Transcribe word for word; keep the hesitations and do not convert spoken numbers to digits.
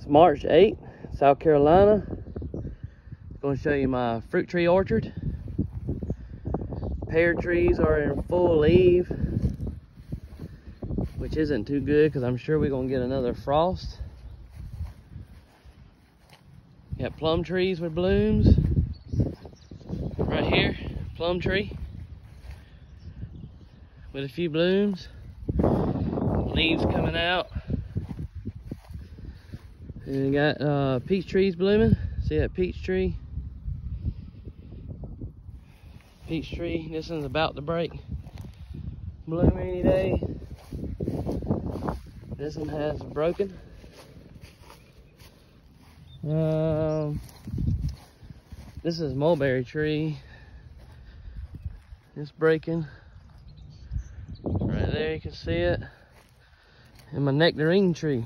It's March eighth, South Carolina. I'm going to show you my fruit tree orchard. Pear trees are in full leaf, which isn't too good because I'm sure we're going to get another frost. Got plum trees with blooms. Right here, plum tree with a few blooms. Leaves coming out. And we got uh, peach trees blooming. See that peach tree? Peach tree, this one's about to break. Bloom any day. This one has broken. Um, this is mulberry tree. It's breaking. Right there, you can see it. And my nectarine tree.